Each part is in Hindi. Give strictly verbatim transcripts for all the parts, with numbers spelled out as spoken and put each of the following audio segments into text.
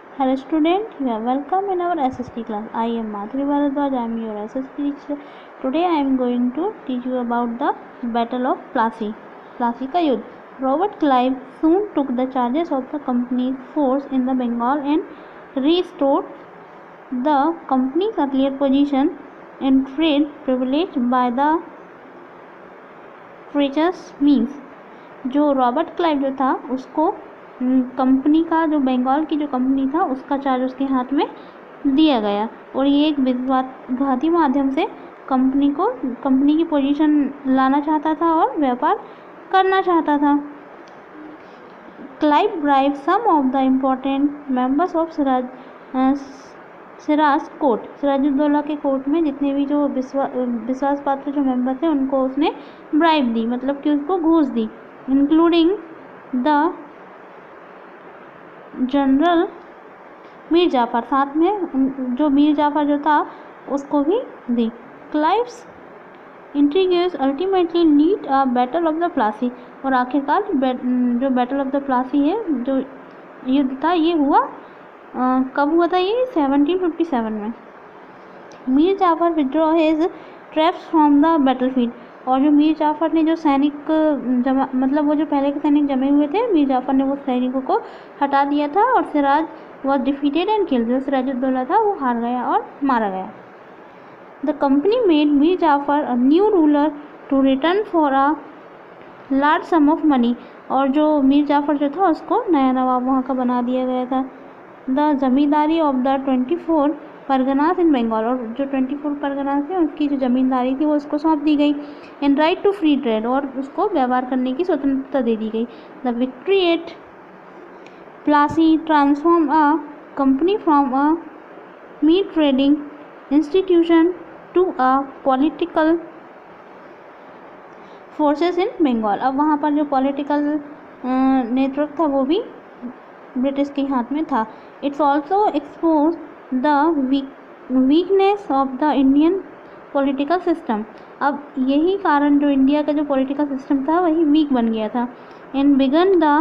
Hello student, you are welcome in our S S T class. I am Madhuri Bharadwaj, I am your S S T teacher. Today I am going to teach you about the Battle of Plassey. Plassey का युद्ध. Robert Clive soon took the charges of the company's force in the Bengal and restored the company's earlier position in trade privilege by the treacherous means. जो रॉबर्ट क्लाइव जो था उसको कंपनी का जो बंगाल की जो कंपनी था उसका चार्ज उसके हाथ में दिया गया और ये एक विश्वासघाती माध्यम से कंपनी को कंपनी की पोजीशन लाना चाहता था और व्यापार करना चाहता था. Clive bribe some of the important members of Siraj Siraj court. Sirajuddaula के कोर्ट में जितने भी जो विश्वास विश्वास पात्र जो मेंबर थे उनको उसने ब्राइब दी, मतलब कि उसको घूस दी, including the general Mir Jafar. साथ में जो मीर जाफ़र जो था उसको भी दी. Clive's intrigues ultimately lead a battle of the Plassey. और आखिरकार जो बैटल ऑफ द प्लासी है जो युद्ध था ये हुआ आ, कब हुआ था? ये सेवनटीन फिफ्टी सेवन में. Mir Jafar withdraw his traps from the battlefield. और जो मीर जाफ़र ने जो सैनिक जमा मतलब वो जो पहले के सैनिक जमे हुए थे, मीर जाफ़र ने वो सैनिकों को हटा दिया था और Siraj was defeated and killed. जो सिराजुद्दौला था वो हार गया और मारा गया. The company made Mir Jafar a new ruler to return for a large sum of money. और जो मीर जाफ़र जो था उसको नया नवाब वहाँ का बना दिया गया था. The zamindari of the twenty four Parganas in Bengal. और जो ट्वेंटी फोर परगनास थे उसकी जो ज़मींदारी थी वो उसको सौंप दी गई. In right to free trade. और उसको व्यवहार करने की स्वतंत्रता दे दी गई. The victory at Plassey transform a company from a mere trading institution to a political forces in Bengal. अब वहाँ पर जो पॉलिटिकल नेतृत्व था वो भी ब्रिटिश के हाथ में था. Its also expose the weakness of the Indian political system. अब यही कारण जो इंडिया का जो पॉलिटिकल सिस्टम था वही वीक बन गया था. And began the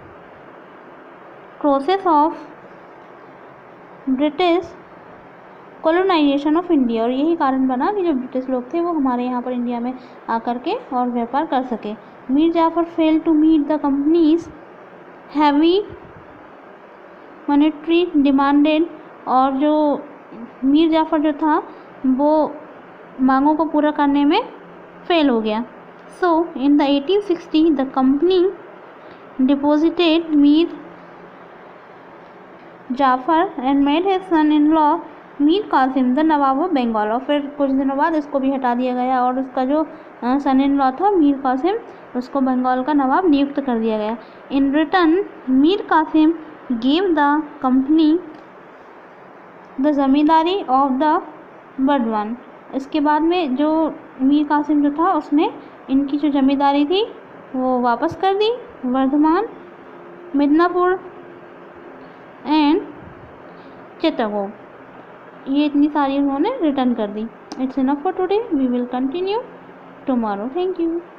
process of British colonisation of India. और यही कारण बना कि जो ब्रिटिश लोग थे वो हमारे यहाँ पर इंडिया में आकर के और व्यापार कर सके. Mir Jafar fail to meet the company's heavy monetary demanded. और जो मीर जाफ़र जो था वो मांगों को पूरा करने में फेल हो गया. So in the eighteen sixty the company deposited Mir Jafar and made his son in law Mir Kasim the nawab of Bengal. और फिर कुछ दिनों बाद इसको भी हटा दिया गया और उसका जो सन इन लॉ था मीर कासिम उसको बंगाल का नवाब नियुक्त कर दिया गया. In return Mir Kasim gave the company the zamindari of the Burdwan. इसके बाद में जो मीर कासिम जो था उसने इनकी जो जमींदारी थी वो वापस कर दी. वर्धमान, मिदनापुर एंड चित्तौड़ ये इतनी सारी उन्होंने रिटर्न कर दी. It's enough for today. We will continue tomorrow. Thank you.